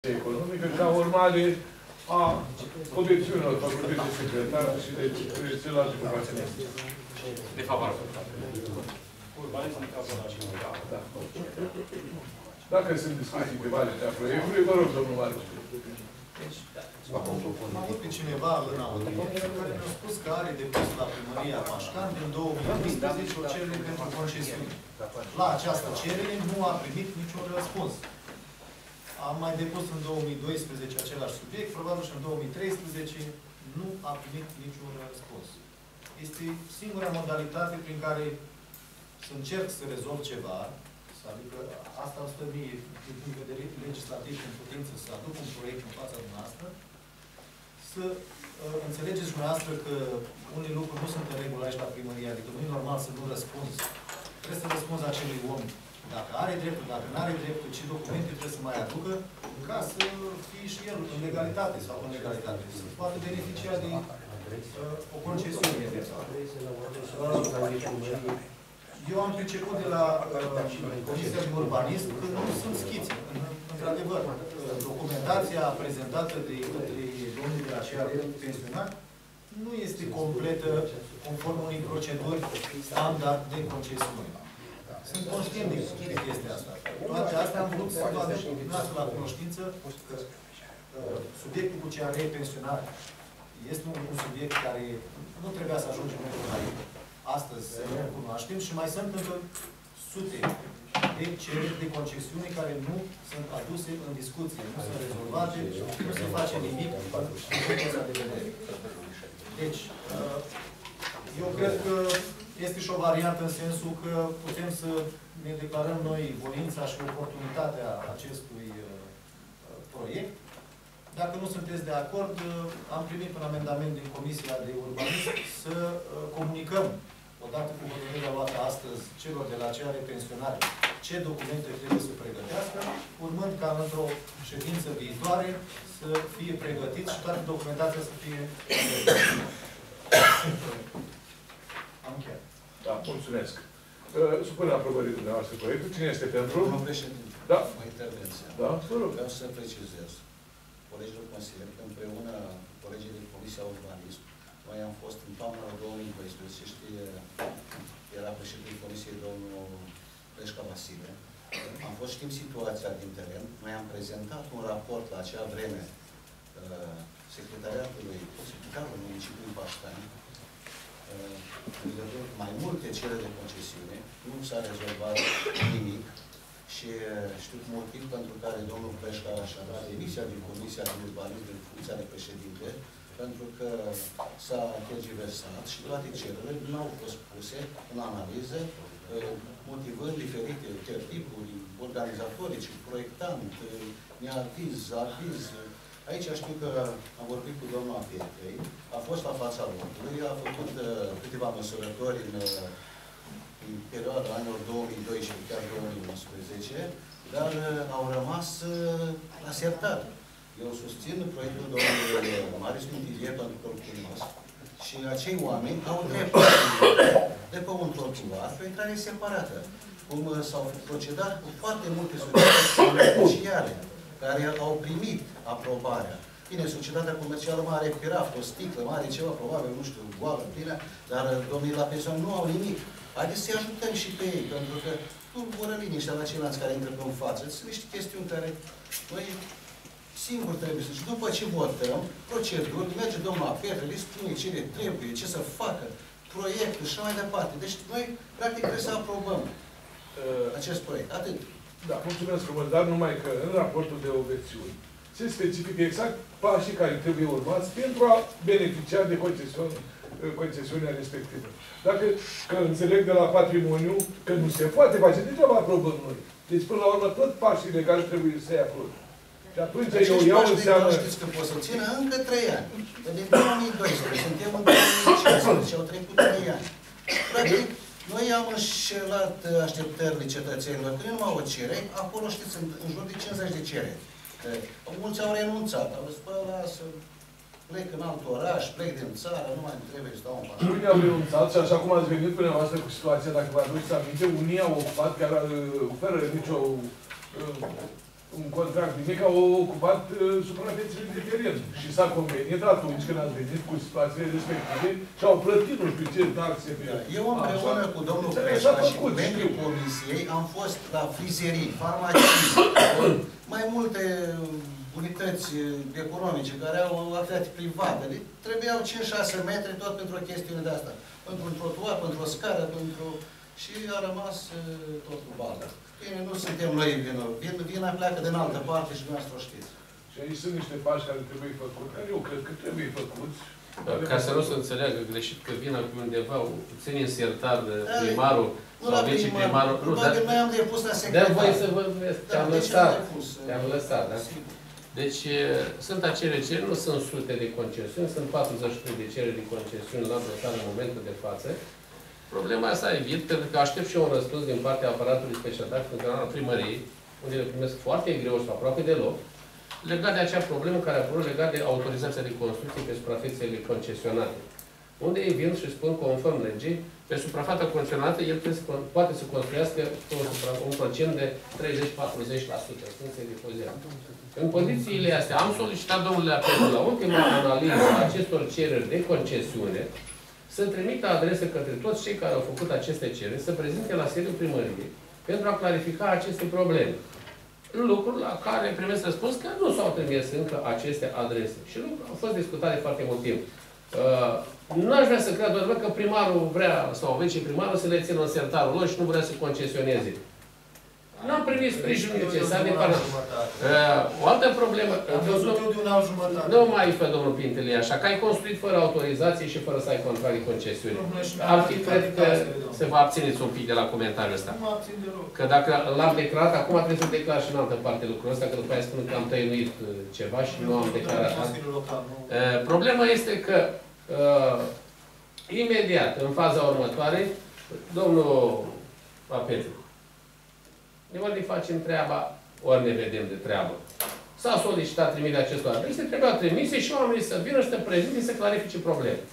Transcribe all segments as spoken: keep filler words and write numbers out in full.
economică ca urmare a obiecțiunilor făcute de secretar și de celelalte profesioniști. De favorabil. Da. Dacă sunt discuții pe marginea proiectului, vă rog, domnul Marius. Am avut pe cineva în audiere care mi-a spus că are depus la primăria Pașcan din două mii unsprezece o cerere pentru concesiune. La această cerere nu a primit niciun răspuns. Am mai depus în două mii doisprezece același subiect, probabil și în două mii treisprezece nu a primit niciun răspuns. Este singura modalitate prin care să încerc să rezolv ceva, adică asta îmi stă mie, din punct de vedere legislativ, în putință, să aduc un proiect în fața dumneavoastră, să uh, înțelegeți dumneavoastră că unele lucruri nu sunt în regulă aici la primărie, adică nu e normal să nu răspunzi. Trebuie să răspunzi acelui om dacă are dreptul, dacă nu are dreptul, ce documente trebuie să mai aducă, ca să fie și el în legalitate sau în legalitate. Să poată beneficia de uh, o concesiune. Uh, eu am priceput de la uh, Comisia de Urbanism că nu sunt schițe. Într-adevăr, documentația prezentată de către domnul de aceea pensionat nu este completă conform unei proceduri standard de concesiune. Sunt conștient de chestia asta. Toate astea am vrut să vă aduc dumneavoastră la cunoștință că uh, subiectul cu C R pensionare este un, un subiect care nu trebuia să ajungem noi aici. Astăzi să ne cunoaștem și mai sunt încă sute de cereri de concesiune care nu sunt aduse în discuție, nu sunt rezolvate, nu se face nimic în punctul de vedere. Deci, uh, eu cred că este și o variantă în sensul că putem să ne declarăm noi voința și oportunitatea acestui uh, proiect. Dacă nu sunteți de acord, uh, am primit un amendament din Comisia de Urbanism să uh, comunicăm, odată cu hotărârea luată astăzi, celor de la C R pensionare, ce documente trebuie să pregătească, urmând ca într-o ședință viitoare să fie pregătit și toată documentația să fie pregătită. Am chiar. Da, mulțumesc. Uh, supun aprobării dumneavoastră proiectul. Cine este pentru? Domnul președinte, da. o intervenție. Da, vă rog. Vreau să precizez. Colegilor consilieri, că împreună colegii din Comisia Urbanism, noi am fost în toamna două mii doisprezece, știe, era președintele Comisiei domnul Pleșca Vasile. Am fost, știm situația din teren. Noi am prezentat un raport la acea vreme uh, secretariatului, secretarul municipiului Pașcani, mai multe cereri de concesiune, nu s-a rezolvat nimic și știu motiv pentru care domnul Pleșca și-a dat demisia din Comisia de Urbanism din funcția de președinte, pentru că s-a tergiversat și toate cererile nu au fost puse în analiză, motivând diferite tipuri organizatorice, proiectant, neaviz, aviz. Aici știu că am vorbit cu doamna Pietrei, a fost la fața locului, a făcut uh, câteva măsurători în, uh, în perioada anilor două mii doi și chiar două mii unsprezece, dar uh, au rămas uh, la sertar. Eu susțin proiectul domnului Marius Mintilie pentru că îl cunosc și acei oameni au dreptul de pe un trotuar pe intrare separată, cum uh, s-au procedat cu foarte multe societăți comerciale care au primit aprobarea. Bine, societatea comercială mare piraf, o sticlă, mare ceva, probabil, nu știu, goală, plină, dar domnii la pensiune nu au nimic. Haideți să-i ajutăm și pe ei, pentru că tulbură liniștea la ceilalți care intră pe în față. Sunt niște chestiuni care noi singuri trebuie să... Și după ce votăm, proceduri, merge domnul Petre, le spune ce le trebuie, ce să facă, proiectul și mai departe. Deci noi, practic, trebuie să aprobăm uh, acest proiect. Atât. Da, mulțumesc frumos, dar numai că în raportul de obiecțiuni se specifică exact pașii care trebuie urmați pentru a beneficia de concesiunea respectivă. Dacă că înțeleg de la patrimoniu că nu se poate face, degeaba aprobăm noi. Deci, până la urmă, tot pașii legali trebuie să se aprobe. Și atunci eu iau înseamnă... Știți că pot să țină încă trei ani. Că din două mii doisprezece, suntem în două mii cincisprezece, au trecut trei ani. Practic, noi am înșelat așteptările cetățenilor, că nu numai o cerere, acolo, știți, în jur de cincizeci de cereri. Mulți au renunțat, au zis, bă, lasă, plec în alt oraș, plec din țară, nu mai trebuie să stau în pașă. Unii au renunțat și așa cum ați venit până noastră cu situația, dacă vă aduceți aminte, unii au ocupat, care oferă nicio un contract nimic, au ocupat uh, suprafețele de teren. Și s-a convenit atunci când ați venit cu situațiile respective și au plătit nu știu ce taxe. Da. Eu împreună cu domnul Preșa și cu membrii comisiei am fost la frizerii, farmacii, mai multe unități economice care au activitate privată. Deci trebuiau cinci șase metri tot pentru o chestiune de asta. Pentru un trotuar, pentru o scară, pentru... și a rămas tot cu balda. Bine, nu suntem noi vină. Vina pleacă din altă parte și dumneavoastră o știți. Și aici sunt niște pași care trebuie făcuți, care eu cred că trebuie făcuți. Ca să nu se înțeleagă greșit că vina pe undeva, ține insertar primarul sau viceprimarul. Nu, dar noi am depus la secretar. Dar voi să vă vezi, te-am lăsat. Te-am lăsat, da? Deci, sunt acele cereri, nu sunt sute de concesiuni, sunt patruzeci și trei de cereri de concesiuni la dosar în momentul de față. Problema asta evit, pentru că aștept și eu un răspuns din partea aparatului specializat funcțional primăriei, unde le primesc foarte greu sau aproape deloc, legat de acea problemă care a apărut legat de autorizația de construcție pe suprafețele concesionate. Unde ei vin și spun, conform legii, pe suprafața concesionată, el să, poate să construiască un procent de treizeci la patruzeci la sută în funcție de poziție. În condițiile astea, am solicitat, domnule apelul, la ultima analiză a acestor cereri de concesiune, să trimită adrese către toți cei care au făcut aceste cereri, să prezinte la sediul primăriei, pentru a clarifica aceste probleme. Lucruri la care primesc răspuns că nu s-au trimis încă aceste adrese. Și lucruri au fost discutate foarte mult timp. Uh, nu aș vrea să cred doar că primarul vrea, sau viceprimarul, să le țină în sertarul lor și nu vrea să concesioneze. Nu am primit sprijinul necesar din partea. O altă problemă. Nu mai fă, domnul Pintele, așa, că ai construit fără autorizație și fără să ai contract de concesiune. Ar fi, cred că, să vă abțineți un pic de la comentariul ăsta. Nu mă abțin deloc. Că dacă l-am declarat, acum trebuie să declar și în altă parte lucrul ăsta, că după aia spun că am tăinuit ceva și nu am declarat. Problema este că imediat, în faza următoare, domnul Papetu, ori ne facem treaba, ori ne vedem de treabă. S-a solicitat trimiterea acestor adrese, trebuia trimise și oamenii să vină și să prezinte, să clarifice probleme.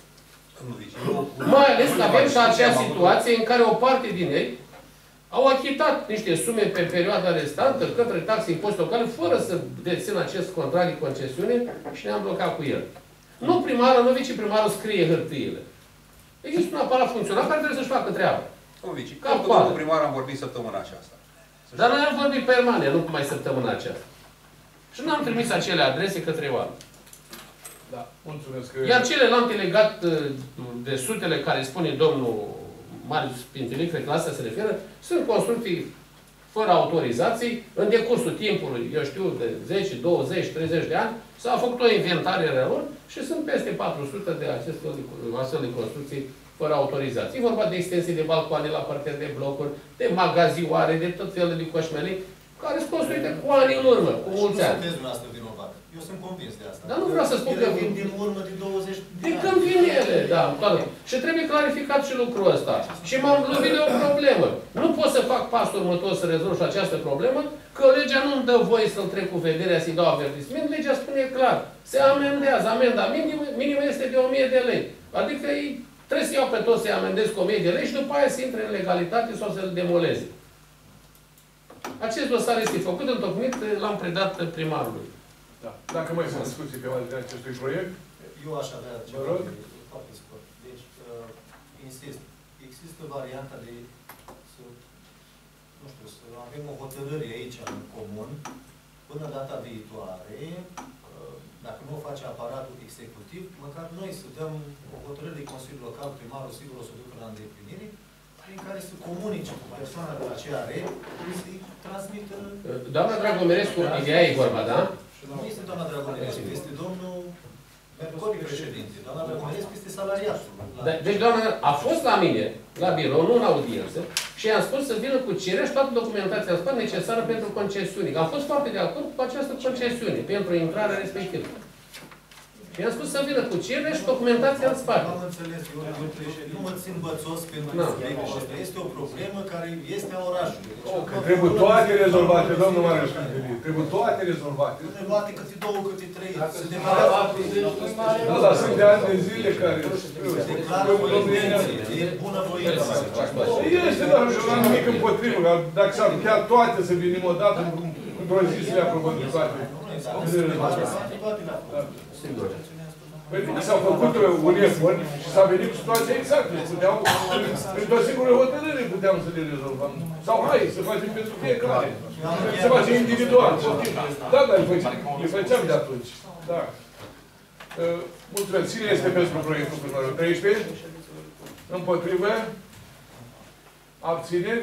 Mai ales că avem și acea situație în care o parte din ei au achitat niște sume pe perioada restantă către taxe impozite locale, fără să dețină acest contract de concesiune și ne-am blocat cu el. Nu primarul, nu viceprimarul scrie hârtiile. Există un aparat funcțional care trebuie să-și facă treaba. Domnul vice, cu domnul primar am vorbit săptămâna aceasta. Dar noi am vorbit permanent, nu mai săptămâna aceasta. Și nu am trimis acele adrese către oameni. Da, mulțumesc. Iar celelalte legat de sutele care spune domnul Marius Pintilic, cred că la asta se referă, sunt construcții fără autorizații, în decursul timpului, eu știu, de zece, douăzeci, treizeci de ani, s-a făcut o inventare lor și sunt peste patru sute de aceste astfel de construcții fără autorizație. E vorba de extensii de balcoane la partea de blocuri, de magazioare, de tot felul de coșmelii, care sunt construite cu ani în urmă, cu mulți ani. Nu sunteți dumneavoastră vinovat. Eu sunt convins de asta. Dar nu vreau să spun că... vin din urmă de douăzeci de De când vin ele, da, toată. Și trebuie clarificat și lucrul ăsta. Și m-am lovit de o problemă. Nu pot să fac pasul următor să rezolv și această problemă, că legea nu-mi dă voie să-l trec cu vederea, să-i dau avertisment. Legea spune clar. Se amendează. Amenda minimă, minimă este de o mie de lei. Adică ei trebuie să iau pe toți să-i amendez cu o mie de lei și după aia să intre în legalitate sau să-l demoleze. Acest dosar este făcut, întocmit, l-am predat primarului. Da. Dacă mai sunt discuții pe marginea acestui proiect, eu aș avea ceva rog. de foarte scurt. Deci, uh, insist, există varianta de să, nu știu, să avem o hotărâre aici în comun, până data viitoare, uh, dacă nu o face aparatul executiv, măcar noi să dăm o hotărâre de Consiliul Local, primarul sigur o să o ducă la îndeplinire, prin care să comunice cu persoana de la C A R, să-i transmită... Doamna Dragomerescu, ideea e vorba, da? Nu este doamna Dragomerescu, este domnul Mercuri președinte. Doamna Dragomerescu este salariatul. Da, deci, doamna, a fost la mine, la birou, nu în audiență, și i-am spus să vină cu cerere și toată documentația asta necesară pentru concesiune. Am fost foarte de acord cu această concesiune, pentru intrarea respectivă. I-am spus să vină cu cerere și documentația în spate. Am înțeles, eu, eu nu mă țin bățos pentru no. asta. Este o problemă care este a orașului. oh, că trebuie toate rezolvate, domnul Marius Pintilic. Trebuie toate rezolvate. Nu ne luate câte două, câte trei. Se Da, dar sunt de ani de zile care... declară o intenție de bunăvoință. Este, dar nu am nimic împotrivă. Dacă s-ar chiar toate să venim odată în într-o zi să le aprobăm toate. Sigur. Pentru că s-au făcut un efort și s-a venit cu situația exactă. Puteau, printr-o singură hotărâre puteam să le rezolvăm. Sau hai, să facem pentru fiecare. Să facem individual. Da, dar le făceam de atunci. Da. Mulțumesc. Cine este pentru proiectul cu numărul treisprezece? Împotrivă? Abțineri?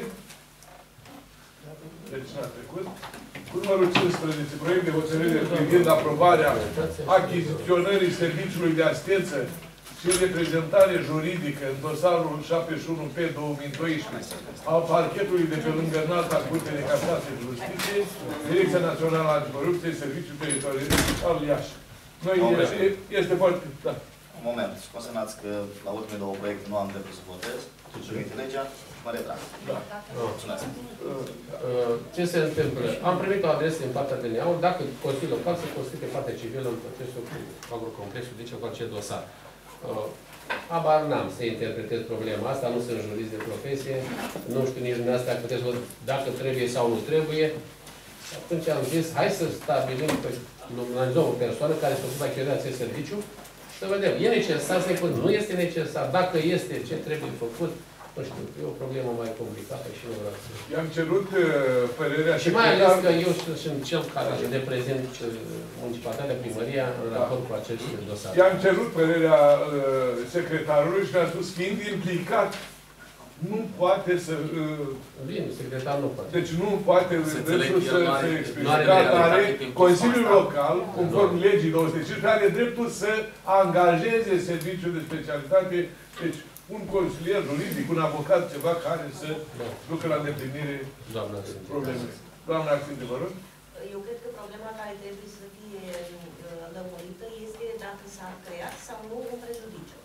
Deci n-a trecut. Cu numărul cincisprezece, proiect de hotărâre privind aprobarea achiziționării serviciului de asistență și reprezentare juridică în dosarul șaptezeci și unu pe două mii doisprezece al parchetului de pe lângă Înalta Curte de Casație de Justiție, Direcția Națională Anticorupție, Serviciul Teritorial al Iași. Noi este, este foarte... Da. Un moment, consemnați că la ultimele două proiecte nu am dreptul să votez. Trimite legea, mă retrag. Da. Mulțumesc. Ce se întâmplă? Am primit o adresă din partea D N A-ului, dacă Consiliul Local se constituie parte civilă în procesul cu agrocomplexul, deci cu acel dosar. Abar n-am să interpretez problema asta, nu sunt jurist de profesie, nu știu nici dumneavoastră dacă puteți văd dacă trebuie sau nu trebuie. Atunci am zis, hai să stabilim, nominalizăm o persoană care să ocupe achiziția acest serviciu, să vedem, e necesar să-i pun, nu este necesar, dacă este, ce trebuie făcut, nu știu, e o problemă mai complicată și nu vreau să... I-am cerut uh, părerea și mai ales că eu sunt cel care reprezint municipalitatea, primăria, în raport cu acest dosar. I-am cerut părerea uh, secretarului și mi-a spus, fiind implicat, nu poate să... Uh, Bine, secretarul nu poate. Deci nu poate să se exprime. Are Consiliul Local, conform legii două sute cincisprezece, are dreptul să angajeze serviciul de specialitate, deci un consilier juridic, un avocat, ceva care să da. ducă la îndeplinire problemele. Doamna Acținte, vă rog. Eu cred că problema care trebuie să fie lămurită este dacă s-a creat sau nu un prejudiciu.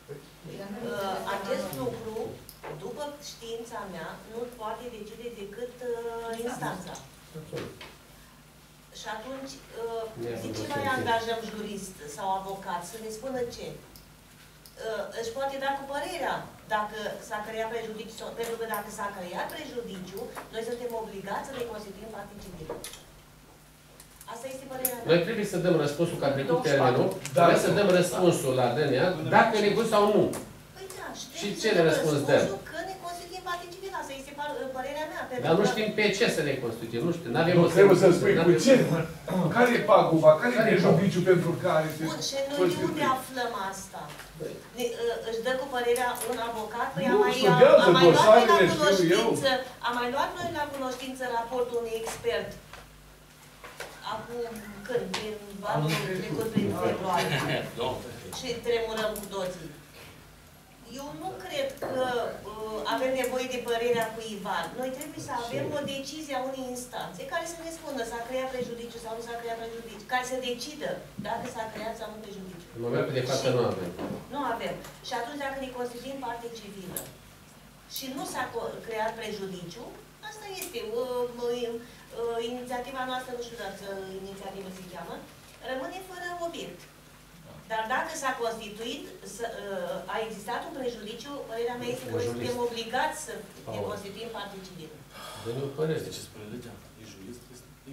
Acest lucru, după știința mea, nu poate decide decât instanța. Și atunci, de ce mai angajăm jurist sau avocat să ne spună ce? Își poate da cu părerea dacă s-a creat prejudiciu, pentru că dacă s-a creat prejudiciu, noi suntem obligați să ne constituim parte civilă. Asta este părerea mea. Noi trebuie să dăm răspunsul că a trecut termenul, trebuie să dăm răspunsul la D N A, dacă ne gust sau nu. Păi da, și ce ne răspuns dăm? Că ne constituim parte civilă, asta este părerea mea. Dar nu știm pe ce să ne constituim, nu știu, n-avem o trebuie să spui cu ce, care e paguba, care e prejudiciu pentru care se Bun, și noi de unde aflăm asta? Își dă cu părerea un avocat? Păi am mai luat noi la cunoștință, am mai luat noi la cunoștință raportul unui expert. Acum, când? Din anul trecut, prin februarie. Și tremurăm cu toții. Eu nu cred că uh, avem nevoie de părerea cuiva. Noi trebuie să avem o decizie a unei instanțe care să ne spună s-a creat prejudiciu sau nu s-a creat prejudiciu, care să decidă dacă s-a creat sau nu prejudiciu. În momentul de față nu avem. Nu avem. Și atunci dacă ne constituim parte civilă și nu s-a creat prejudiciu, asta este. Uh, uh, uh, inițiativa noastră, nu știu dacă inițiativă se cheamă, rămâne fără obiect. Dar dacă s-a constituit, a existat un prejudiciu, părerea mea este că noi suntem obligați să ne constituim parte civilă. Domnul Părere, ce spune legea? E jurist?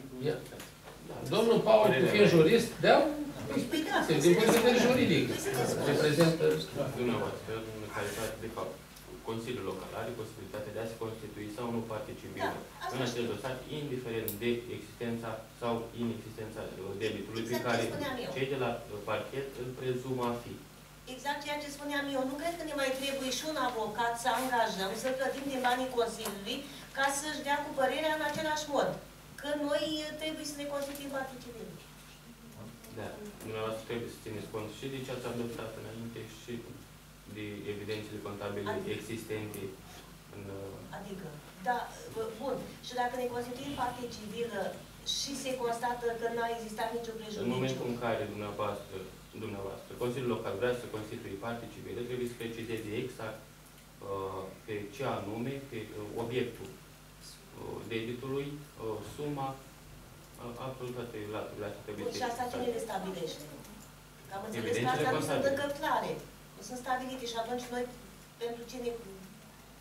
Domnul Paul, fiind jurist, dea explicație din punct de vedere juridic. Reprezintă dumneavoastră, în calitate de fapt. Consiliul Local are posibilitatea de a se constitui sau nu parte civilă în acel dosar, indiferent de existența sau inexistența debitului pe care cei de la parchet îl prezumă a fi. Exact ceea ce spuneam eu. Nu cred că ne mai trebuie și un avocat să angajăm, să plătim din banii Consiliului ca să-și dea cu părerea în același mod. Că noi trebuie să ne constituim parte civilă. Da. Dumneavoastră trebuie să țineți cont și de ce ați adoptat înainte și de evidențele contabile adică. existente în... Adică, da, bun. Și dacă ne constituim parte civilă și se constată că n-a existat nicio prejudiciu. În momentul în care dumneavoastră, dumneavoastră, Consiliul Local vrea să constituie parte civilă, trebuie să precizeze exact uh, pe ce anume, pe uh, obiectul uh, debitului, uh, suma, uh, absolut toate laturile astea trebuie să... Și asta cine le stabilește? Că am înțeles că astea nu sunt încă clare. Nu sunt stabilite și atunci noi, pentru ce ne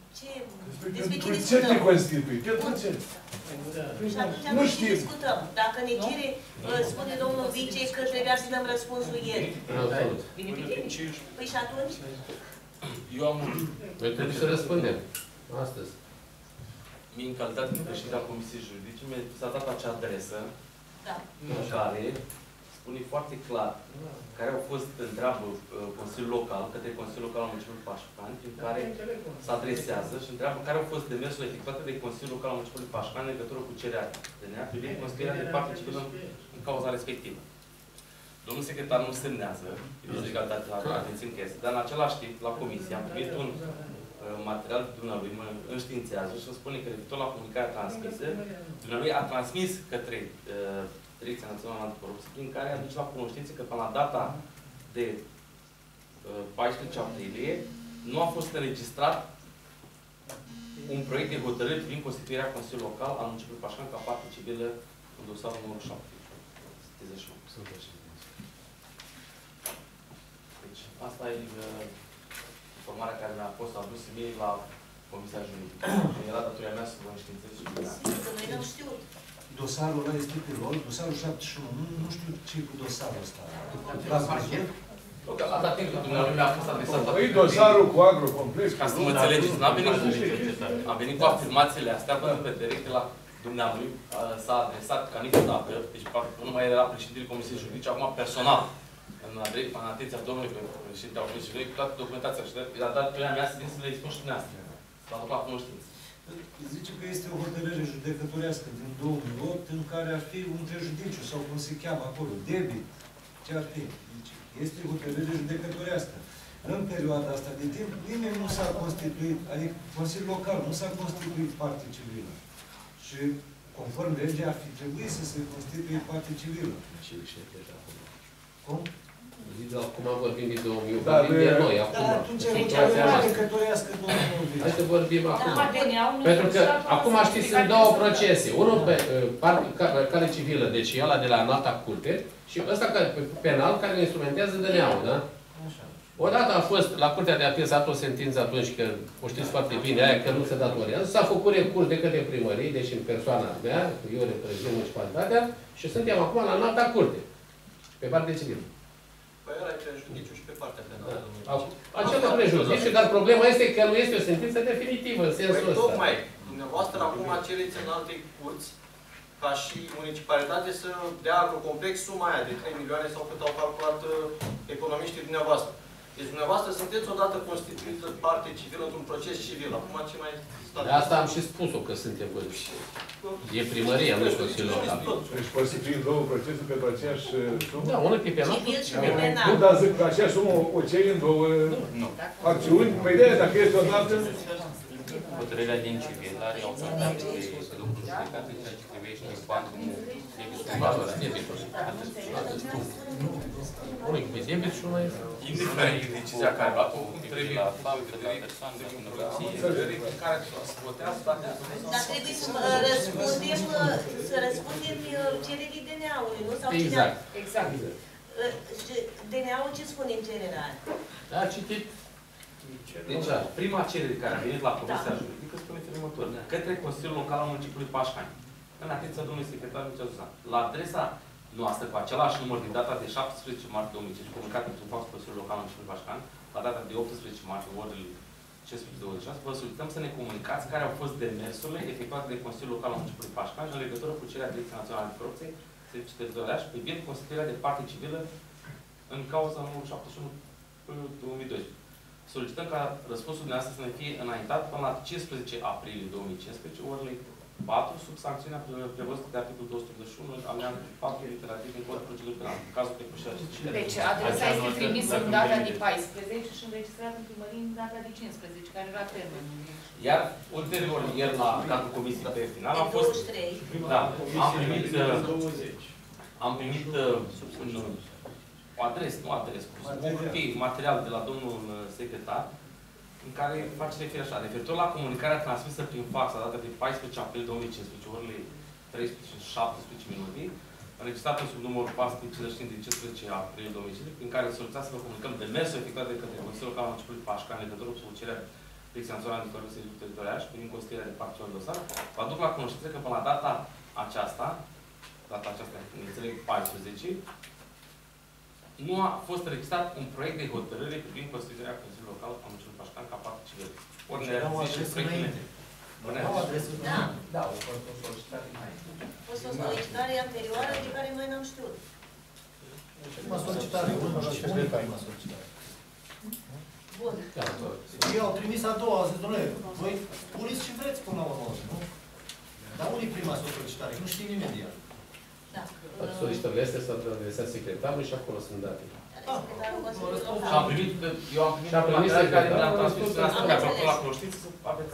ce, Despre despre ce ce te discutăm? constitui? Pentru ce? Și atunci Nu nu știm. discutăm. Dacă ne cere, uh, spune domnul vice că trebuia să dăm răspunsul ieri. Absolut. Bine pe tine. Păi și atunci? Eu am un... Noi trebuie să răspundem. Astăzi. Mie, în calitate de președinte a Comisiei Juridice, mi s-a dat acea adresă Da. în care spune foarte clar care au fost, întreabă Consiliul Local, către Consiliul Local al Municipiului Pașcani, prin care se adresează și întreabă care au fost demersurile efectuate de Consiliul Local al Municipiului Pașcani în legătură cu cererea de nea privind constituirea de parte civilă în cauza respectivă. Domnul secretar nu semnează, este egalitate la atenție în chestie, dar în același timp, la comisie, am primit un material de dumnealui, mă înștiințează și îmi spune că referitor la comunicarea transmisă, dumnealui a transmis către uh, Direcția Națională Anticorupție, prin care aduce la cunoștință că până la data de uh, paisprezece aprilie nu a fost înregistrat un proiect de hotărâre privind constituirea Consiliului Local al Municipiului Pașcani ca parte civilă în dosarul numărul șapte. Deci, asta e uh, informarea care mi-a fost adusă mie la Comisia Juridică. Era datoria mea să vă înștiințez și bine. Sigur că noi n-am știut. Dosarul ăla este pe rol, dosarul șaptezeci și unu, nu, nu știu ce e cu dosarul ăsta. L-ați văzut? Atâta timp că dumneavoastră mi-a fost adresat la Păi dosarul cu agrocomplex. ca să mă înțelegeți, n-am venit cu am venit cu afirmațiile astea, pentru că direct la dumnealui s-a adresat ca niciodată, deci nu mai era președintele Comisiei Juridice, acum personal, în, în atenția domnului președinte al Comisiei Juridice, cu toată documentația și a dat pe ea mea să vin să le expun și dumneavoastră. S-a aduc la cunoștință. Zice că este o hotărâre judecătorească din două mii opt în care ar fi un prejudiciu sau cum se cheamă acolo, debit, ce ar fi. Zice, este o hotărâre judecătorească. În perioada asta de timp, nimeni nu s-a constituit, adică Consiliul Local nu s-a constituit parte civilă. Și conform legii ar fi trebuit să se constituie parte civilă. Cum? Acum vorbim de două mii opt, Dar, vorbim de noi, acum. Dar atunci e hotărârea judecătorească două mii opt. Hai să vorbim acum. Da. Pentru că acum știți, sunt două procese. Unul pe uh, cale civilă, deci ăla de la înalta curte, și ăsta penal care îl instrumentează D N A-ul, da? Odată a fost la Curtea de Apel, s-a dat o sentință atunci, că o știți foarte bine, aia că nu se datorează, s-a făcut recurs de către primărie, deci în persoana mea, eu reprezint municipalitatea, și suntem acum la înalta curte, pe partea civilă. Păi ăla e prejudiciu și pe partea penală. Acela e prejudiciu, dar problema este că nu este o sentință definitivă în sensul ăsta. ăsta. Tocmai, dumneavoastră acum cereți în alte curți ca și municipalitate să dea agrocomplex suma aia de trei milioane sau cât au calculat economiștii dumneavoastră. Deci dumneavoastră sunteți odată constituită parte civilă într-un proces civil. Acum ce mai stați? De asta am și spus-o că suntem păduși. E primăria, nu e Consiliul Local. Deci poți să fie două procese pentru aceeași sumă? Da, unul pe penal. Civil și pe penal. Nu, dar zic că aceeași sumă o ceri în două acțiuni. Păi de dacă este o dată... Hotărârea din civil are autoritate de lucru judecat în ceea ce privește banul debitul. Unul e pe debit și unul e... Indiferent de decizia care a luat-o, trebuie la faptă, la persoană, la hotărâri în care se votează toate. Dar trebuie să răspundem, să răspundem cererii D N A-ului, nu? Sau Exact. Exact. D N A-ul ce spune în cererea aia? Da, citit. Deci, prima cerere care a venit la Comisia Juridică spune felul următor. Către Consiliul Local al Municipiului Pașcani. În atenția domnului secretar Mircea Zuzan. La adresa noastră, cu același număr din data de șaptesprezece martie două mii cincisprezece, comunicat într-un fax Consiliul Local al Municipiului Pașcani, la data de optsprezece martie, orele cincisprezece douăzeci și șase, vă solicităm să ne comunicați care au fost demersurile efectuate de Consiliul Local al Municipiului Pașcani în legătură cu cererea Direcției Naționale Anticorupție, Servicii Teritoriale și privind constituirea de parte civilă în cauza numărul șaptezeci și unu două mii doisprezece. Solicităm ca răspunsul dumneavoastră să ne fie înaintat până la cincisprezece aprilie două mii cincisprezece, orele patru, sub sancțiunea prevăzută de articolul două sute optzeci și unu, alineatul patru, literativ din Codul Procedurii Penale, în cazul prepășirii acestui. Deci, adresa este trimisă în data de paisprezece și înregistrată în primărie în data de cincisprezece, care era termenul. Iar, ulterior, ieri, la cadrul comisiei pe final, am fost... Da, am primit... Am primit un... o adresă, nu adresă, un material de la domnul secretar, în care face referire așa, referitor la comunicarea transmisă prin fax, la data de paisprezece aprilie două mii cincisprezece, orele treisprezece și șaptesprezece minute, înregistrată sub numărul patru sute cincizeci și cinci din cincisprezece aprilie două mii cincisprezece, prin care solicitați să vă comunicăm demersul efectuat de către Consiliul Local al Municipiului Pașcani în legătură cu cererea extensionarea de serviciu teritorial și prin constituirea de parțial dosar, vă aduc la cunoștință că până la data aceasta, data aceasta, înțeleg, paisprezece, nu a fost registrat un proiect de hotărâre privind constituirea Consiliului Local al municipiului Pașcan ca parte civilă. Ori ne zice proiectele. Da. Da, a fost o solicitare mai. A fost o solicitare anterioară de care noi n-am știut. Prima solicitare, unul și unii prima solicitare. Bun. Ei au trimis a doua, au zis, domnule, voi puneți ce vreți până la urmă, nu? Dar unii prima solicitare, nu știm imediat. Da. Solicitările astea s-au adresat secretarului și acolo sunt date. Și am primit, eu am primit materiale care mi le-am transmis în asta, mi-a făcut la cunoștință, aveți...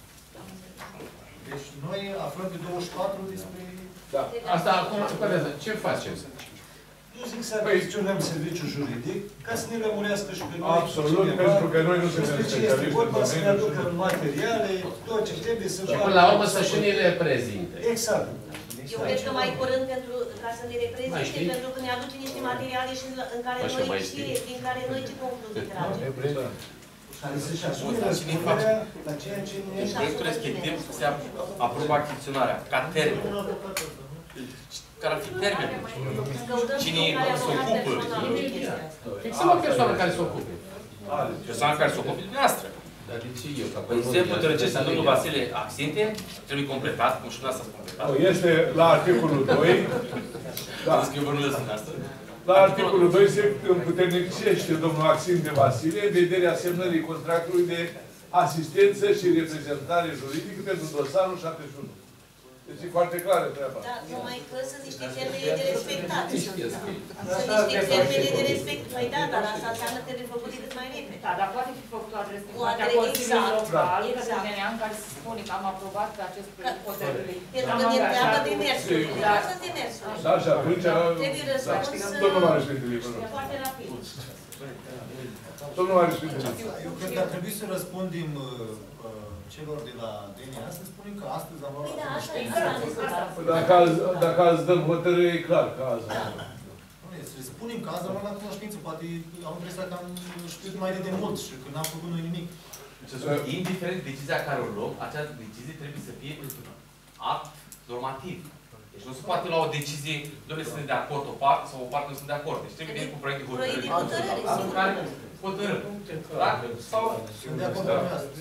Deci noi aflăm de douăzeci și patru despre... Da. Asta acum, ce facem? Eu zic să achiziționăm serviciul juridic ca să ne lămurească și pe noi. Absolut, pentru că noi nu suntem specialiști în vorba să ne aducă materiale, tot ce trebuie să facă. Și până la urmă să și ne reprezinte. Exact. Eu cred că mai curând pentru, ca să ne reprezinte, pentru că ne aduce niște materiale și în care noi ce, din care noi ce concluzii tragem. Care să-și asume răspunderea la ceea ce ne... Deci proiectul respectiv se aprobă achiziționarea ca termen. Care ar fi termenul? Cine se ocupă? Fixăm o persoană care se ocupe. Persoana care se ocupe dumneavoastră. Dar de ce eu? De exemplu, de registru domnul Vasile Axinte, trebuie completat, cum și dumneavoastră ați completat. Este la articolul doi. Da. Zic că eu vă nu lăsăm asta. La articolul doi se împuternicește domnul Axinte Vasile în vederea semnării contractului de asistență și reprezentare juridică pentru dosarul șaptezeci și unu. Deci e foarte clară treaba. Da, numai că sunt niște termene de respectat. Sunt niște termene de respect. Păi da, dar asta înseamnă că trebuie făcut cât mai repede. Da, dar poate fi făcut o adresă O adresă Consiliului Local, exact. către D N A, în care se spune că am aprobat acest proiect hotărâre. Pentru că ne întreabă demersul. Da, sunt demersul. Da, și atunci... Trebuie răspuns... Domnul Marius Pintele, vă rog. Foarte rapid. Domnul Marius Pintele. Eu cred că ar trebui să răspundem celor de la D N A, să spunem că astăzi am luat la cunoștință. Dacă azi dăm hotărâre, e clar că azi am luat. Să spunem că azi am luat la cunoștință. Poate am impresia că am știut mai de demult și că n-am făcut noi nimic. Indiferent de decizia care o luăm, această decizie trebuie să fie act normativ. Deci nu se poate lua o decizie, doar să ne de acord o parte sau o parte nu sunt de acord. Deci trebuie cu proiect de hotărâre. În care hotărâm. Sau... Sunt de acord cu asta.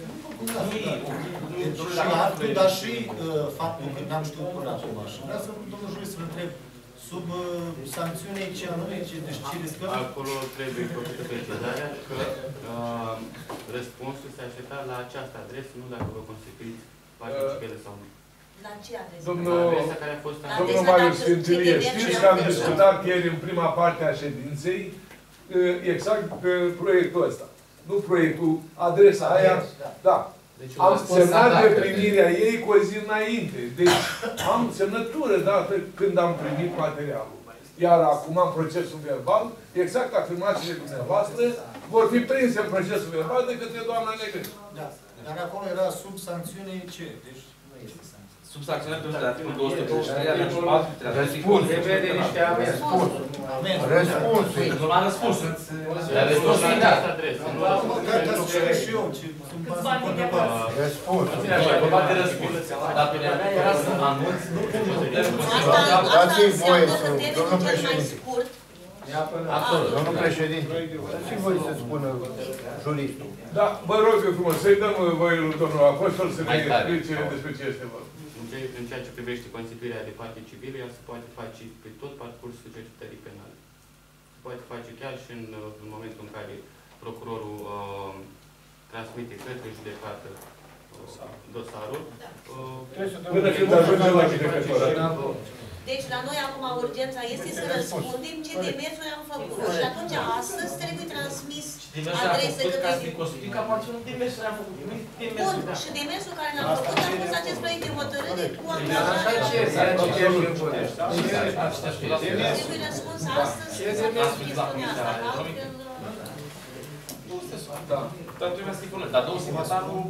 Și actul, dar și faptul că n-am știut până acum. Și vreau să, domnul jurist, să-l întreb, sub sancțiune ce anume, deci ce riscăm? Acolo trebuie făcută precizarea că răspunsul se aștepta la această adresă, nu dacă vă constituiți partea civilă sau nu. La ce adresă? Domnul Marius Pintele, știți că am discutat ieri în prima parte a ședinței exact pe proiectul ăsta. Nu proiectul, adresa aia, da. Deci am semnat de primirea ei cu o zi înainte. Deci am semnătură dată când am primit materialul. Iar acum, în procesul verbal, exact afirmațiile dumneavoastră vor fi prinse în procesul verbal de către doamna Negrescu. Da. Dar acolo era sub sancțiune ce? Deci nu este sancțiune. Sub sancțiune de articolul două sute treizeci și trei, alineatul patru, răspuns. Trebuie de niște răspuns. Răspunsul. Nu l-a răspuns. Dar răspunsul e dat. Dar să știu și eu ce sunt pas în întrebare. Răspuns. E vorba de răspuns. Dar pe mea era să anunț. Dați-mi voie, domnul președinte. Domnul președinte, și voi să spună juristul. Da, vă rog eu frumos, să-i dăm voie lui domnul Apostol să ne explice despre ce este vorba. În ceea ce privește constituirea de parte civile, ea se poate face pe tot parcursul cercetării penale. Se poate face chiar și în, în momentul în care procurorul uh, transmite către judecată uh, dosarul. Uh, Până când ajunge la judecător. Deci la noi acum urgența este să răspundem ce demersuri am făcut. Și atunci astăzi trebuie transmis adrese către... Bun, și demersul care l-am făcut a fost acest proiect de hotărâre cu angajarea... Trebuie răspuns astăzi să transmis asta. Dar trebuie să-i punem. Dar domnul secretar nu...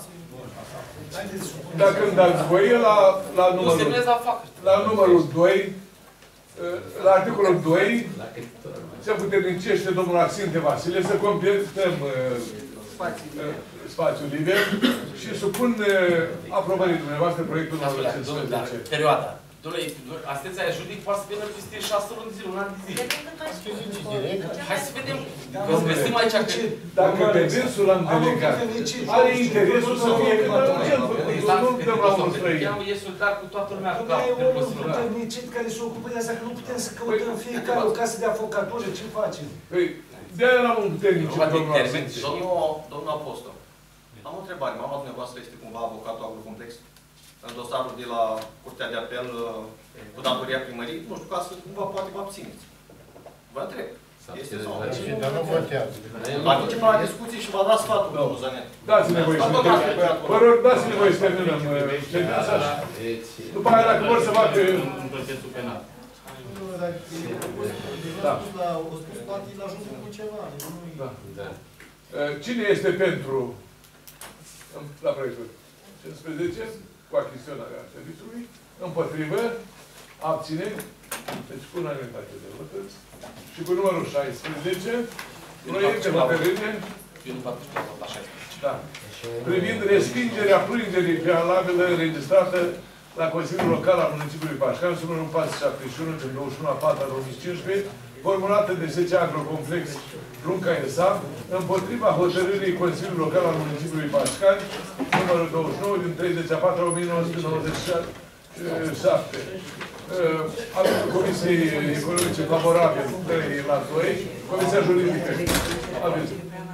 Dacă îmi dați voie, la, la, numărul, la numărul doi, la articolul doi, se puternicește domnul Axinte Vasile să completăm spațiu liber și supun uh, aprobării dumneavoastră proiectul numărul cincisprezece. Perioada. Dom'le, asistența juridic poate să vină peste șase luni de zile, un an de zile. Hai să vedem. Că să găsim aici că... Dacă pe dânsul l-am delegat, are interesul să fie cât mai urgent făcut, nu dăm la unul străin. I-am insultat cu toată lumea cu capul. Noi e unul puternicit care se ocupă de asta, că nu putem să căutăm fiecare o casă de avocatură, ce facem? Păi, de-aia l-am un puternicit, domnul Arsențe. Domnul Apostol, am o întrebare. Mama dumneavoastră este cumva avocatul agrocomplex? În dosarul de la Curtea de Apel cu datoria primăriei, nu știu, ca să cumva poate vă abțineți. Vă întreb. Este sau nu? Dar nu votează. Va ducem la discuții și va da sfatul, domnul Zanet. Dați-ne voi să terminăm. Vă rog, dați-ne voi să terminăm ședința. După aia, dacă vor să facă... În procesul penal. Da. O spus partid la ajuns cu ceva. Da. Cine este pentru la proiectul cincisprezece? Cu achiziționarea serviciului, împotrivă, abțineri, deci cu unanimitate de voturi. Și cu numărul șaisprezece, proiect de hotărâre da, privind respingerea plângerii prealabilă înregistrată la Consiliul Local al Municipiului Pașcan, sub numărul patru sute șaptezeci și unu, din douăzeci și unu a patra două mii cincisprezece, formulată de S C Agrocomplex Runca S A, împotriva hotărârii Consiliului Local al Municipiului Pașcan, numărul douăzeci și nouă, din treizeci a patra o mie nouă sute nouăzeci și șapte. Avem Comisiei Economice favorabil trei la doi, Comisia Juridică. Aveți.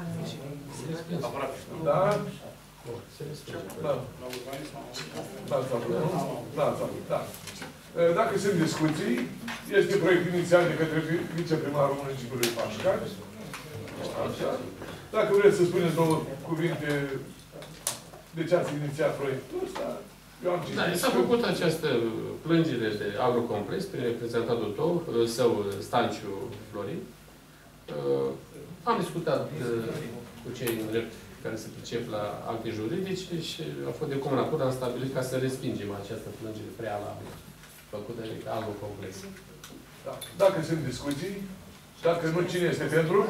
Da? Da. Da, da, da, da. Dacă sunt discuții, este proiect inițial de către viceprimarul municipiului Pașcan. Așa. Dacă vreți să spuneți două cuvinte de ce ați inițiat proiectul ăsta, eu am citit. Da, s-a făcut această plângere de agrocomplex prin reprezentantul tău, său, Stanciu Florin. Am discutat cu cei în drept care se pricep la acte juridice și a fost de comun acord, am stabilit ca să respingem această plângere prealabilă făcută de agrocomplex. Da. Dacă sunt discuții, dacă nu, cine este pentru?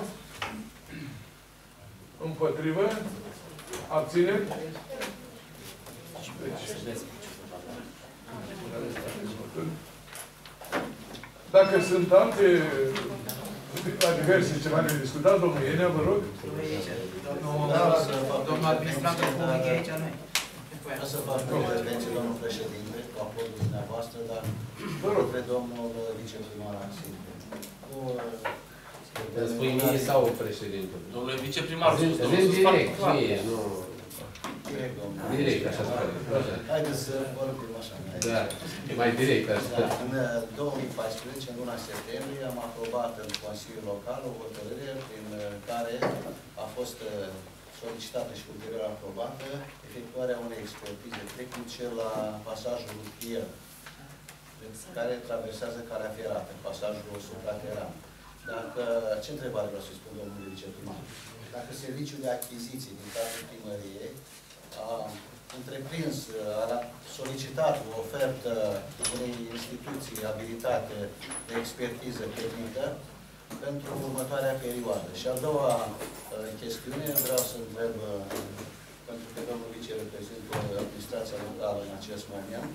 Împotrivă? Abține? Deci. Dacă sunt alte la diverse ceva de discutat, domnul Ienea, vă rog. Domnul administrator public aici, nu Vreau să fac o intervenție, domnul președinte, cu acordul dumneavoastră, dar vă rog pe domnul viceprimar Axinte. Îți spui mie sau președintele? Domnule viceprimar, zim direct, mie, nu... Direct, domnul. Direct, așa spune. Haideți să vorbim așa. Da, mai direct, așa. În două mii paisprezece, în luna septembrie, am aprobat în Consiliul Local o hotărâre prin care a fost solicitată și ulterior aprobată efectuarea unei expertize tehnice la pasajul rutier care traversează calea ferată, pasajul suprateran. Dacă, ce întrebare vreau să spun domnului viceprimar? Dacă serviciul de achiziții din cadrul primăriei a întreprins, a solicitat o ofertă unei instituții abilitate de expertiză tehnică pentru următoarea perioadă. Și a doua chestiune, vreau să întreb, pentru că domnul vice reprezintă administrația locală în acest moment,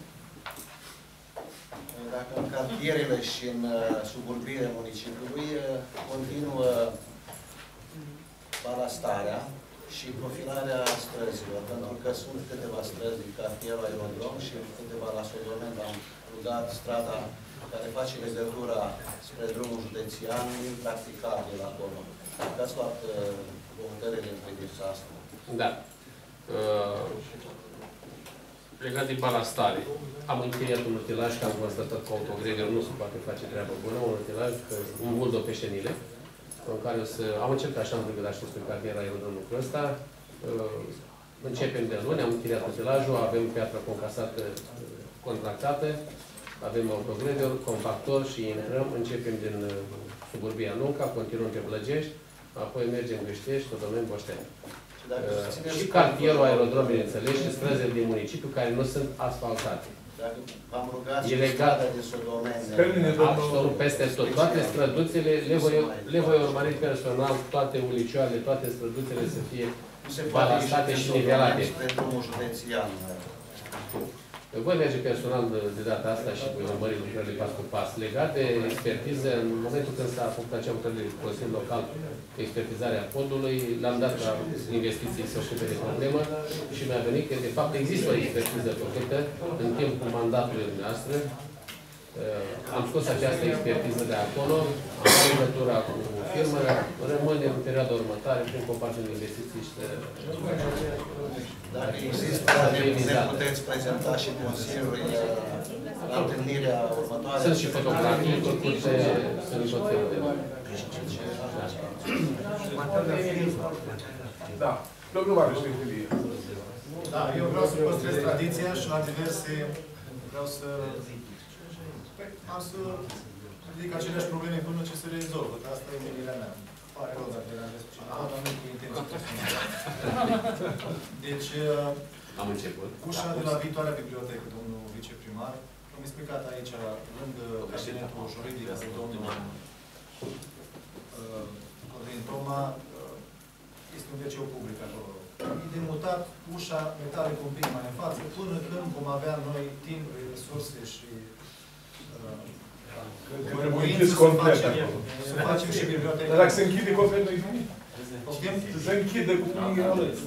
dacă în cartierele și în suburbiile municipiului continuă balastarea și profilarea străzilor, pentru că sunt câteva străzi din cartierul Aerodrom și câteva la Sodomen am rugat strada care face legătura spre drumul județean, impracticabil acolo. Dacă ați luat o hotărâre în privința asta. Da. Uh, legat de balastare, am încheiat un utilaj, că am constatat că autogrever nu se poate face treabă bună, un utilaj, un buldo pe șenile, în care o să... Am încercat așa, am vrut, dar știți pe cartiera aerodromul lucrul ăsta. Uh, începem de luni, am încheiat utilajul, avem piatră concasată contractată, avem autogrever, compactor și intrăm, începem din suburbia Nunca, continuăm pe Blăgești, apoi mergem Gâștești, Sodomen, Boșteni. Uh, și cartierul Aerodrom, bineînțeles, și străzile din municipiu care nu sunt asfaltate. Dacă v-am rugat și strada de Sodomen... Absolut, peste tot. Toate străduțele le voi, le voi urmări personal, toate ulicioarele, toate străduțele să fie Nu se poate balastate ieși și din nivelate. spre drumul județian. Voi merge personal de, de data asta și voi urmări lucrările pas cu pas. Legat de expertiză, în momentul când s-a făcut acea lucrări de Consiliul Local, expertizarea podului, l-am dat la investiții să ocupe de problemă și mi-a venit că, de fapt, există o expertiză făcută în timpul mandatului noastră. Am scos această expertiză de acolo, am luat legătura cu firmă, rămâne în perioada următoare prin compartul de investiții și de... Dacă există, ne puteți prezenta și Consiliului la întâlnirea următoare. Sunt și fotografii făcute, sunt și tot felul de... Da, domnul Marius Mihilie. Da, eu vreau să păstrez tradiția și la diverse vreau să am să ridic aceleași probleme până ce se rezolvă, că asta e gândirea mea. Pare rău dacă deranjez pe cineva, dar nu cu intenție. Deci, am început. Ușa de la viitoarea bibliotecă, domnul viceprimar, am explicat aici, lângă cabinetul juridic, domnul Codrin Toma, este un veceu public acolo. E de mutat ușa metalică un pic mai în față, până când vom avea noi timp, resurse și trebuie închis complet acolo. Să facem și biblioteca. Dar dacă se închide complet, nu-i nimic. Se închide cu unii alăți.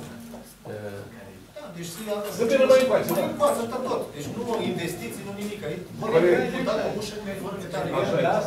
Deci să vină mai încoace, da. Încoace, tot. Deci nu investiții, nu nimic. Vorba de mutat o ușă metalică.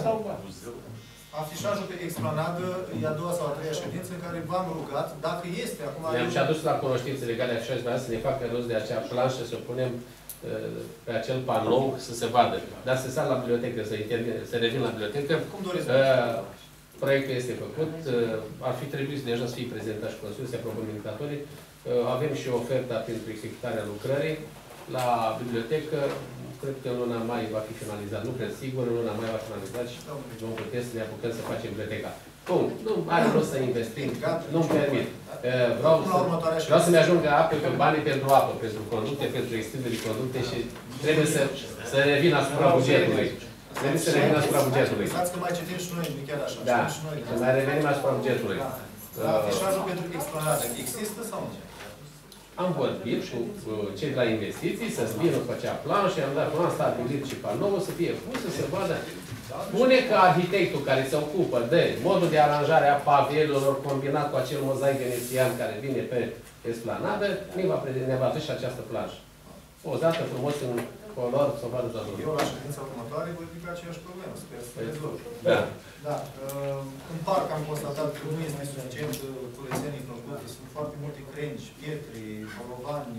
Afișajul pe explanadă e a doua sau a treia ședință în care v-am rugat, dacă este acum... Ne-am și adus la cunoștințe legale afișaj, vreau să ne facă rost de acea planșă, să o punem pe acel panou să se vadă. Dar să sar la bibliotecă, să, să revin la bibliotecă. Cum doriți? Proiectul este făcut. Ar fi trebuit deja să fie prezentat și Consiliul, să aprobăm indicatorii. Avem și oferta pentru executarea lucrării. La bibliotecă, cred că în luna mai va fi finalizat. Nu cred, sigur, în luna mai va fi finalizat și vom putea să ne apucăm să facem biblioteca. Bun, nu are rost să investim, nu-mi permit. Vreau, să, vreau să-mi ajungă apă pe banii pentru apă, pentru conducte, pentru extindere de conducte și trebuie să, să revin asupra bugetului. Trebuie să revin asupra bugetului. Lăsați că mai citim și noi, chiar așa. Da, să mai revenim asupra bugetului. Afișajul pentru explanare există sau nu? Am vorbit cu cei de la investiții să-ți vină cu acea planșă, am dat plan stabilit și panou să fie pus, să se vadă. Spune că arhitectul care se ocupă de modul de aranjare a pavelelor combinat cu acel mozaic venețian care vine pe esplanadă, ne va, ne va duce această planșă. O dată frumos în color, să vadă toată lumea. Eu la ședința următoare voi ridica aceeași problemă, sper să rezolv. Da. Da. În parc am constatat că nu este suficient curățenii făcute. Sunt foarte multe crengi, pietre, bolovani.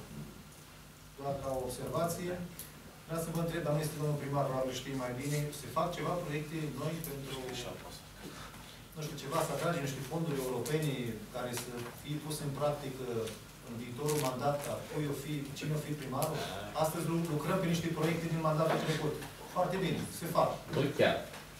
Doar ca o observație. Vreau să vă întreb, dar nu este domnul primar, probabil știi mai bine, se fac ceva proiecte noi pentru, nu știu, ceva, să atragem niște fonduri europene care să fie puse în practică în viitorul mandat, apoi o fi, cine o fi primarul. Astăzi lucrăm pe niște proiecte din mandatul trecut. Foarte bine, se fac. Nu chiar.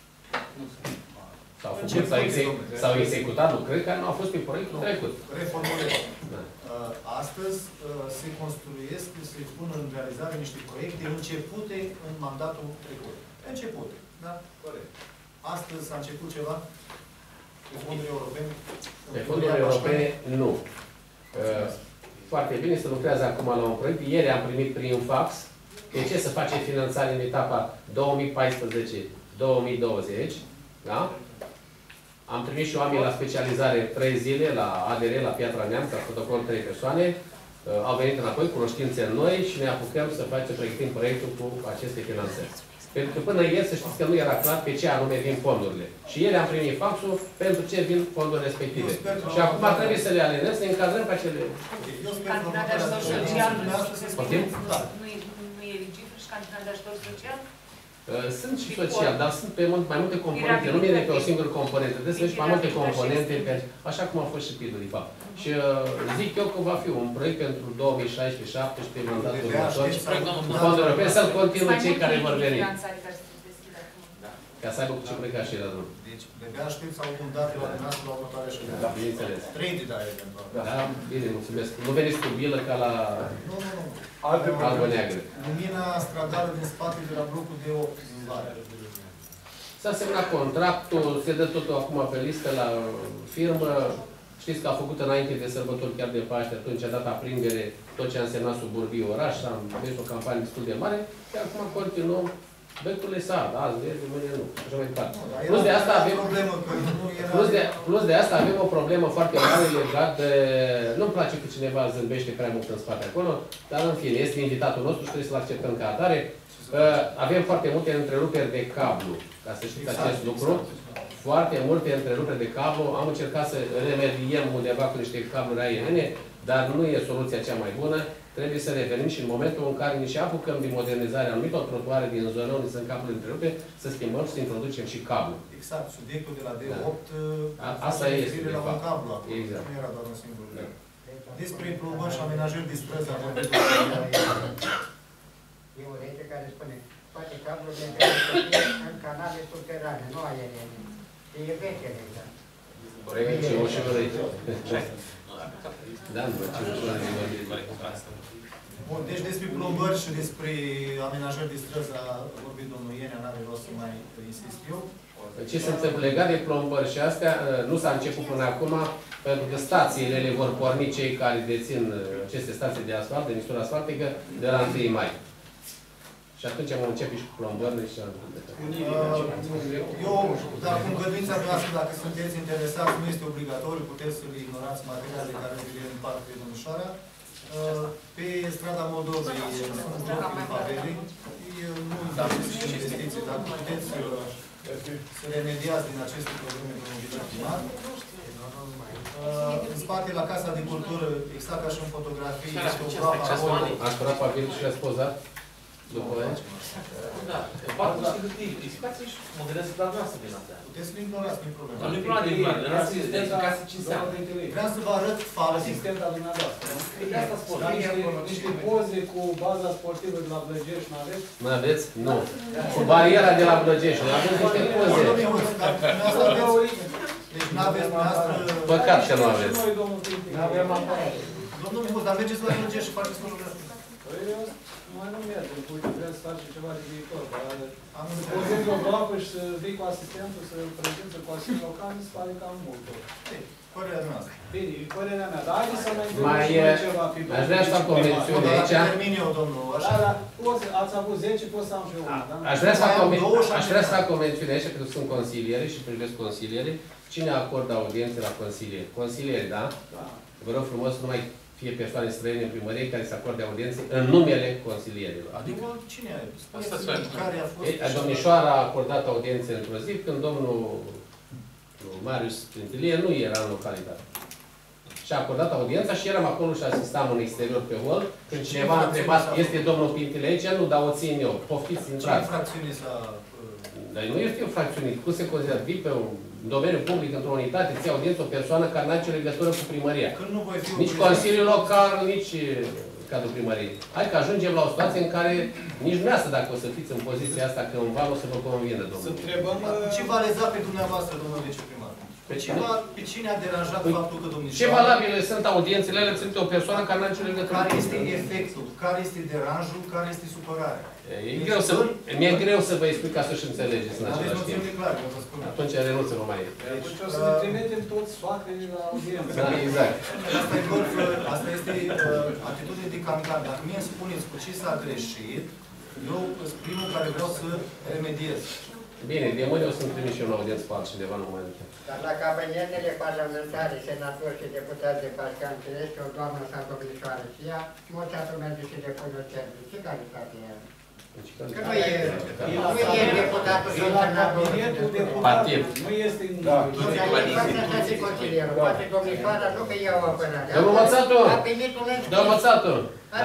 S-au făcut, s-au executat lucrări care nu au fost pe proiectul trecut. Reformulez. Astăzi se construiesc, se pun în realizare niște proiecte începute în mandatul trecut. Începute, da? Corect. Astăzi s-a început ceva? Pe fonduri europene? Pe fonduri europene, nu. Foarte bine, se lucrează acum la un proiect. Ieri am primit prin fax de ce să face finanțare în etapa două mii paisprezece două mii douăzeci. Da? Am trimis și oameni la specializare trei zile, la A D R, la Piatra Neamț, la protocol trei persoane. Uh, au venit înapoi, cunoștințe noi și ne apucăm să facem, pregătim proiectul cu aceste finanțări. Pentru că până ieri, să știți că nu era clar pe ce anume vin fondurile. Și ieri am primit faxul pentru ce vin fondurile respective. Și acum trebuie să le alinăm, să ne încadrăm pe acele... Cantina de ajutor social nu e eligibil și cantina de ajutor social? Sunt și social, dar sunt pe mai multe componente, nu vine pe o singură componentă, trebuie să vezi mai multe componente, așa cum a fost și P I D-ul, de fapt. Și zic eu că va fi un proiect pentru două mii șaisprezece șaptesprezece, mandatul următor, cu fonduri europene, să-l continue cei care vor veni. Ca să aibă cu ce pleca și la drum. Deci, de-abia aștept sau un dat la dumneavoastră la următoarea ședință. Da, bineînțeles. Trei de dare, eventual. Da, bine, mulțumesc. Nu veniți cu bilă ca la albă neagră. Lumina stradală din spate de la blocul de opt. S-a semnat contractul, se dă totul acum pe listă la firmă Știți că a făcut înainte de sărbători, chiar de Paște, atunci a dat aprindere tot ce a însemnat suburbii oraș, am văzut o campanie destul de mare, și acum continuăm, becurile sar, azi vezi, mâine nu, așa mai departe. Plus de asta avem, plus de, plus de asta avem o problemă foarte mare legat de, nu-mi place că cineva zâmbește prea mult în spate acolo, dar în fine, este invitatul nostru și trebuie să-l acceptăm ca atare. Avem foarte multe întreruperi de cablu, ca să știți acest lucru. Foarte multe întreruperi de cablu. Am încercat să remediem undeva cu niște cabluri aeriene, dar nu e soluția cea mai bună. Trebuie să revenim și în momentul în care ne și apucăm din modernizarea anumitor trotuare din zona unde sunt cabluri întrerupte, să schimbăm și să introducem și cablu. Exact, subiectul de la D opt, da. Asta este, de la un fapt. cablu acolo. Exact. Nu era doar un singur. Da. Despre plombări și amenajări de străzi, am vorbit. E o lege care spune toate cablurile trebuie să fie în canale subterane, nu aeriene. E veche legea. Corect, ce ușor aici. Da, nu, ce ușor aici. Bun, deci despre plombări și despre amenajări de străzi a vorbit domnul Ienea, n-are rost să mai insist eu. Ce se întâmplă legat de plombări și astea, nu s-a început până acum, pentru că stațiile le vor porni cei care dețin aceste stații de asfalt, de mixtură asfaltică, de la întâi mai. Și atunci am început și cu plombările și am Eu, dar cu îngăduința noastră, dacă sunteți interesați, nu este obligatoriu, puteți să le ignorați materiale care vi le împart pe domnișoara. Pe strada Moldovei sunt blocuri favele, nu dați și investiții, dar puteți să remediați din aceste probleme domnul viceprimar. În spate, la Casa de Cultură, exact ca și în fotografie, este o groapă acolo. Ați curat pavilul și le-ați pozat? După aia? Da, parcă și hârtii. Explicați-mi și mă gândesc la noastră din astea. Puteți să-l ignorați, nu-i problemă. Nu-i problema de ignorare, dar nu știu ca să ce înseamnă. Vreau să vă arăt faptul. Asistenta dumneavoastră. De asta spun. Niște poze cu baza sportivă de la Blăgești, nu aveți? Nu aveți? Nu. Cu bariera de la Blăgești. Nu aveți niște poze. Deci n-aveți noastră... Păcat că nu aveți. N-avem apărat. Domnul Mihuț, dar mergeți la Blăgești și faceți fotografii. Mai nu merge, uite, vreau să faci ceva de viitor, dar să pozezi o groapă și să vii cu asistentul, să prezință cu asistentul local, mi se pare cam mult. Părerea noastră. Bine, e părerea mea, dar haideți să mai mai întâlnim ceva pe aș vrea să fac o mențiune aici. Termin eu, domnul, așa. Da, da, ați avut zece, pot să am și eu una, da? Aș vrea să fac o, aș vrea să fac o mențiune aici, pentru că sunt consilieri și privesc consilieri. Cine acordă audiențe la consilieri? Consilieri, da? Da. Vă rog frumos, nu mai fie persoane străine în primărie care să acorde audiențe în numele consilierilor. Adică cine a Spuneți care a fost... Ei, domnișoara a acordat audiențe într-o zi când domnul Marius Printilie nu era în localitate. Și a acordat audiența și eram acolo și asistam în exterior pe hol. Când cineva a întrebat, este domnul Pintile aici? Nu, dar o țin eu. Poftiți, intrați. Ce infracțiune s-a... Dar nu este o fracțiune. Cum se consideră? Vii pe un domeniu public, într-o unitate, ții audiență o persoană care n-are nicio legătură cu primăria. Nu voi fi nici Consiliul Local, nici cadrul primăriei. Hai că ajungem la o situație în care nici dumneavoastră, dacă o să fiți în poziția asta, că în val o să vă convină, domnule. Să întrebăm ce v-a lezat pe dumneavoastră, domnul viceprimar? Pe cine, pe cine a deranjat păi, faptul că domnișoara... Ce valabile sunt audiențele, ele ținute o persoană care n-are nicio legătură. Care este efectul? Care este deranjul? Care este supărarea? E greu să, mi-e greu să vă explic ca să-și înțelegeți în același timp. Clar, vă spun. Atunci renunță vă mai e. Deci o să ne trimitem toți soacrele la audiență. Da, exact. Asta, e doar, asta este uh, atitudine de cancan. Dacă mie îmi spuneți cu ce s-a greșit, eu sunt primul care vreau să remediez. Bine, de mâine o să-mi trimis și eu în audiență pe altcineva, nu mai întâi. Dar la cabinetele parlamentare, senatori și deputați de parcan, este o doamnă sau domnișoară și ea, moțatul merge și depune o cerere. Ce calitate e? Că nu e, nu e deputatul și cabinetul deputatului, nu este în... Poate să fie consilierul, poate domnișoara, nu că iau apărare. Domnul Mățatu! Domnul Mățatu!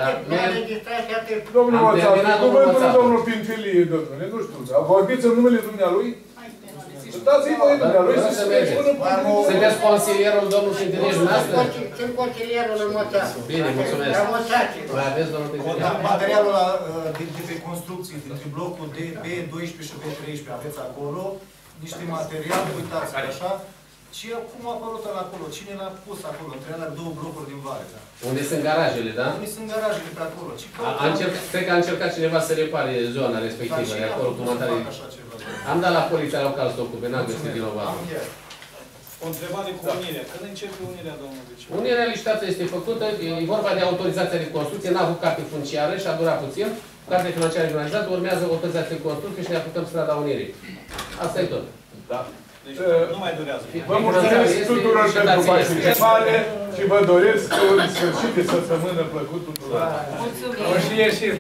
Domnul Mățatu, cuvântul domnul Pintilie, domnule, nu știu, vorbiți în numele dumnealui? Dați-i voi dumnealui să se spună... Sunteți consilierul domnul Pintilie și noastră? Sunt consilierul lui Mățatu. Bine, mulțumesc. Mai aveți, domnul Pintilie? Materialul de pe construcții, dintre blocul de B doisprezece și B treisprezece, aveți acolo niște materiale, uitați, așa. Și cum a apărut ăla acolo? Cine l-a pus acolo? Între alea două blocuri din vale. Unde sunt garajele, da? Unde sunt garajele pe acolo? A încercat, cred că a încercat cineva să repare zona respectivă, de acolo cu materiale. Am dat la poliția locală să ocupe, n-am găsit vinovat. O întrebare cu unirea. Când începe unirea, domnul Vice? Unirea licitației este făcută, e vorba de autorizația de construcție, n-a avut carte funciară și a durat puțin. Carte financiară regionalizată, urmează autorizația de construcție și ne apucăm strada Unirii. Asta e tot. Da. Deci nu mai durează. Vă mulțumesc tuturor pentru participare și vă doresc un sfârșit de săptămână plăcut tuturor. Mulțumim!